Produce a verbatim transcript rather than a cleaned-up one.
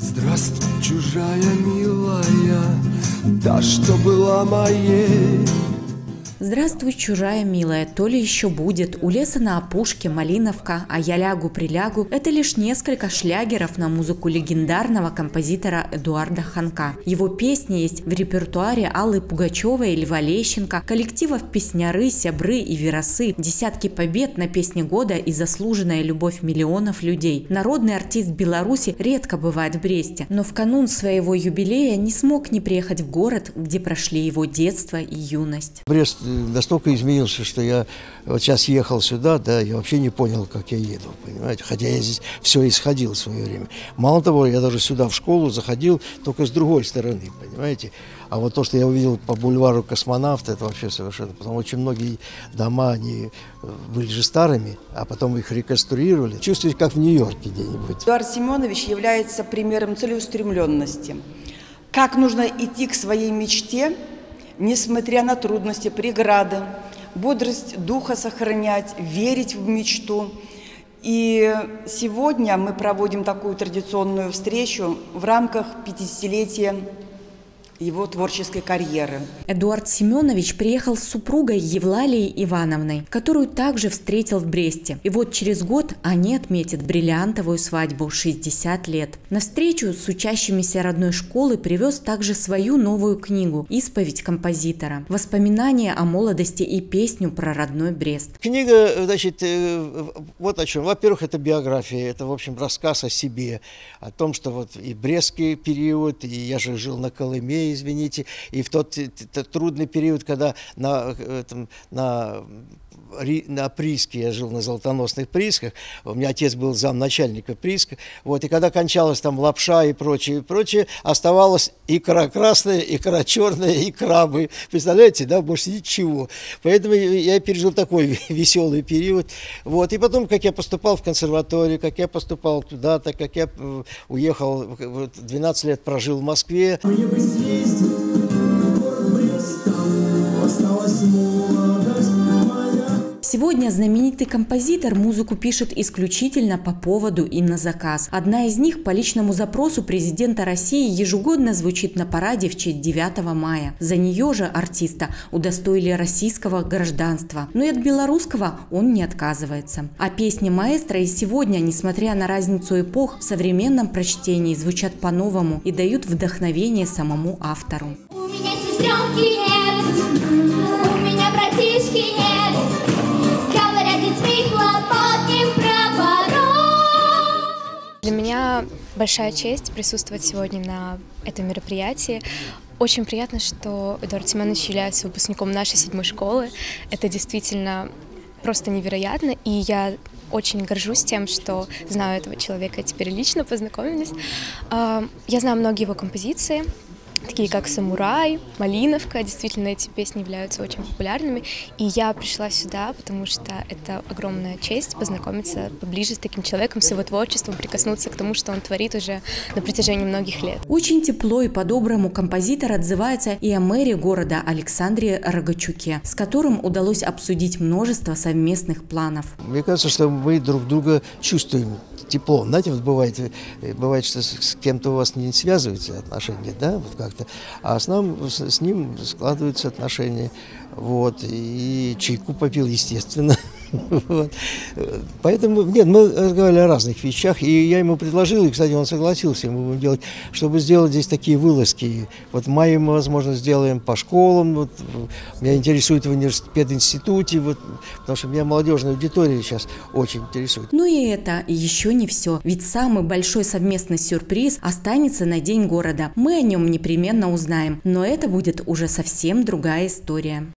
Здравствуй, чужая милая, та, что была моей. Здравствуй, чужая милая, то ли еще будет, у леса на опушке, малиновка, а я лягу-прилягу – это лишь несколько шлягеров на музыку легендарного композитора Эдуарда Ханка. Его песни есть в репертуаре Аллы Пугачевой, Льва Лещенко, коллективов «Песняры», «Сябры» и «Верасы», десятки побед на песне года и заслуженная любовь миллионов людей. Народный артист Беларуси редко бывает в Бресте, но в канун своего юбилея не смог не приехать в город, где прошли его детство и юность. Брест настолько изменился, что я вот сейчас ехал сюда, да, я вообще не понял, как я еду, понимаете, хотя я здесь все исходил в свое время. Мало того, я даже сюда в школу заходил только с другой стороны, понимаете. А вот то, что я увидел по бульвару Космонавта, это вообще совершенно, потому что очень многие дома, они были же старыми, а потом их реконструировали. Чувствуете, как в Нью-Йорке где-нибудь. Эдуард Семенович является примером целеустремленности. Как нужно идти к своей мечте, несмотря на трудности, преграды, бодрость духа сохранять, верить в мечту. И сегодня мы проводим такую традиционную встречу в рамках пятидесятилетия его творческой карьеры. Эдуард Семенович приехал с супругой Евлалией Ивановной, которую также встретил в Бресте. И вот через год они отметят бриллиантовую свадьбу – шестьдесят лет. На встречу с учащимися родной школы привез также свою новую книгу «Исповедь композитора». Воспоминания о молодости и песню про родной Брест. Книга, значит, вот о чем. Во-первых, это биография, это, в общем, рассказ о себе, о том, что вот и брестский период, и я же жил на Колыме, извините, и в тот, тот трудный период, когда на, этом, на, на прииске, я жил на золотоносных приисках, у меня отец был замначальника прииска, вот, и когда кончалась там лапша и прочее, и прочее, оставалась икра красная, икра черная и крабы, представляете, да, больше ничего. Поэтому я пережил такой веселый период, вот, и потом, как я поступал в консерваторию, как я поступал туда-то, как я уехал, вот, двенадцать лет прожил в Москве. Сегодня знаменитый композитор музыку пишет исключительно по поводу и на заказ. Одна из них по личному запросу президента России ежегодно звучит на параде в честь девятого мая. За нее же артиста удостоили российского гражданства. Но и от белорусского он не отказывается. А песни маэстро и сегодня, несмотря на разницу эпох, в современном прочтении звучат по-новому и дают вдохновение самому автору. У меня сестренки нет, у меня братишки нет. Для меня большая честь присутствовать сегодня на этом мероприятии. Очень приятно, что Эдуард Семенович является выпускником нашей седьмой школы. Это действительно просто невероятно, и я очень горжусь тем, что знаю этого человека, теперь лично познакомились. Я знаю многие его композиции, такие как «Самурай», «Малиновка». Действительно, эти песни являются очень популярными. И я пришла сюда, потому что это огромная честь познакомиться поближе с таким человеком, с его творчеством, прикоснуться к тому, что он творит уже на протяжении многих лет. Очень тепло и по-доброму композитор отзывается и о мэре города Александре Рогачуке, с которым удалось обсудить множество совместных планов. Мне кажется, что мы друг друга чувствуем тепло. Знаете, вот бывает, бывает, что с кем-то у вас не связываются отношения, да, вот как-то, а с, нам, с, с ним складываются отношения. Вот, и чайку попил, естественно. Вот. Поэтому, нет, мы разговаривали о разных вещах, и я ему предложил, и, кстати, он согласился, мы будем делать, чтобы сделать здесь такие вылазки. Вот в мае мы, возможно, сделаем по школам, вот, меня интересует в университете, вот, потому что меня молодежная аудитория сейчас очень интересует. Ну и это еще не все, ведь самый большой совместный сюрприз останется на День города. Мы о нем непременно узнаем, но это будет уже совсем другая история.